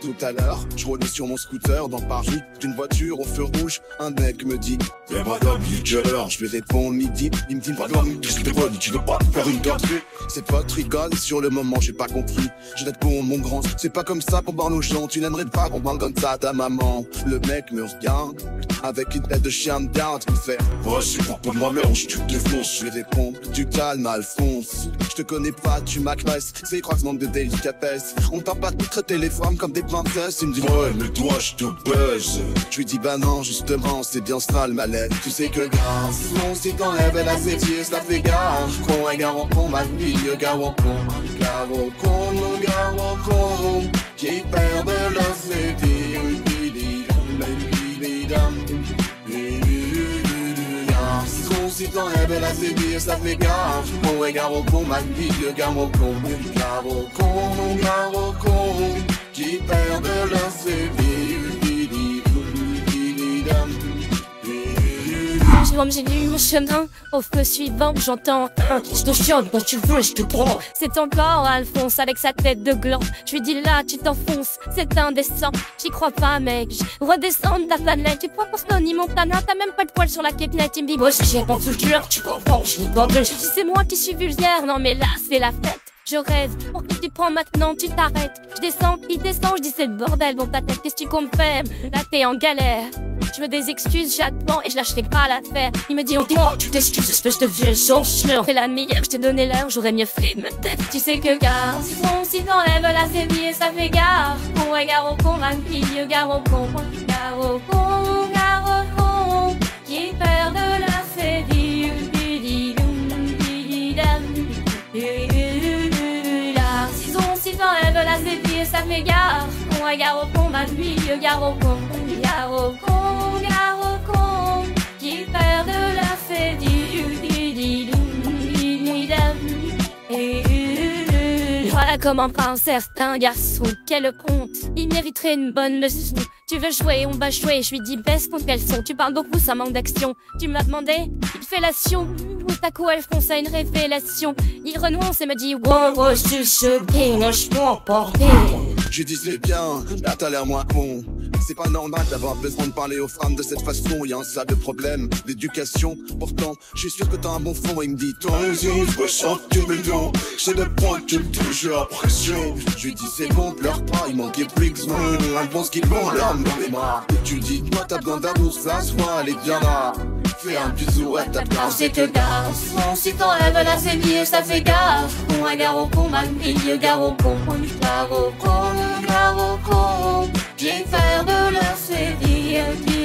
Tout à l'heure, je roulais sur mon scooter dans Paris, d'une voiture au feu rouge. Un mec me dit: mais madame, il est quelle heure? Je lui réponds midi. Il me dit: madame, qu'est-ce que t'es bonne, tu veux pas faire une carte? Ses potes rigolent, sur le moment j'ai pas compris. Je d'être bon, mon grand, c'est pas comme ça qu'on parle aux gens. Tu n'aimerais pas qu'on parle comme ça à ta maman. Le mec me regarde avec une tête de chien de garde. Il fait: oh, c'est pas pour moi, mélange, tu te défonces. Je lui réponds: du calme, Alphonse. Je te connais pas, tu m'agresses. C'est croisement de délicatesse. On t'a pas de traiter les femmes comme des princesses. Il me dit: ouais, mais toi, je te baise. Je lui dis: bah non, justement, c'est bien ça le mal-être. Tu sais que grâce, mon si t'enlèves la série, ça fait gare. Con, un gars en con, ma fille, gars en con. Gars au con, mon gars au con. Qui perd de leur série. Si t'enlèves la série, ça fait gare. Mon regard au con, ma vie, le gars au con. Gare au con, mon gars au con. Qui perd de leur série. J'ai lu mon chemin, au feu suivant, j'entends un: je te chante quand tu veux, je te prends. C'est encore Alphonse avec sa tête de gland. Je lui dis: là, tu t'enfonces, c'est indécent. J'y crois pas, mec, redescends de ta planète. Tu prends pour Stoney Montana, t'as même pas de poils sur la quéquette. Il me dit: moi, j'ai mon futur, tu comprends, je n'y pas. Je dis: c'est moi qui suis vulgaire, non mais là, c'est la fête. Je rêve, pour que tu prends maintenant, tu t'arrêtes. Je descends, il descend, je dis: c'est le bordel dans ta tête, qu'est-ce que tu comptes faire? Là, t'es en galère. Je veux des excuses, j'attends et je lâcherai pas l'affaire. Il me dit: oh, dis-moi, tu t'excuses, espèce de vieux chanceleur. C'est la meilleure, je t'ai donné l'heure, j'aurais mieux fait de me taire. Tu sais que garçon, si t'enlèves la série, ça fait gare. Con, gare au con, ma fille, gare au con. Gare au con, gare au con. Qui perd de la série. Si t'enlèves la série, ça fait gare. Con, gare au con, ma fille, gare au con. Gare au con, gare au con. Qui perd de la série. Voilà comment prend un certain garçon. Quel honte, il mériterait une bonne leçon. Tu veux jouer, on va jouer. Je lui dis: baisse ton caleçon. Tu parles beaucoup, ça manque d'action. Tu m'as demandé une fellation. Tout à coup, Alphonse a une révélation. Il renonce et me dit: wow, je suis choqué, non, je peux emporter. Je lui dis: c'est bien, là t'as l'air moins con. C'est pas normal d'avoir besoin de parler aux femmes de cette façon. Y'a un tas de problèmes d'éducation. Pourtant, je suis sûr que t'as un bon fond. Il me dit: toi aussi, je ressens que tu me dons. C'est le point que j'ai l'impression. Je lui dis: c'est bon, pleure pas, il manquait plus que moi. Alphonse qui vend l'âme dans les mains. Et tu dis: toi t'as besoin d'amour, ça se voit, elle est bien là. Fais un bisou à ta place. C'est que garçon, si t'enlèves la série, ça fait gare. Con, gare au con, ma fille, gare au con. Gare au con, gare au con. Qui perd de la série.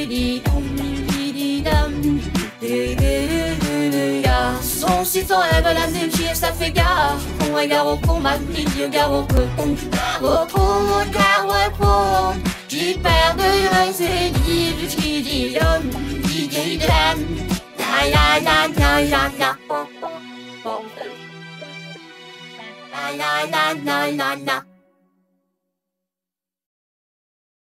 Garçon, si t'enlèves la série, ça fait gare. Con, gare au con, ma fille, gare au con. Gare au con, gare au con. Qui perd de la série. La la la la la la.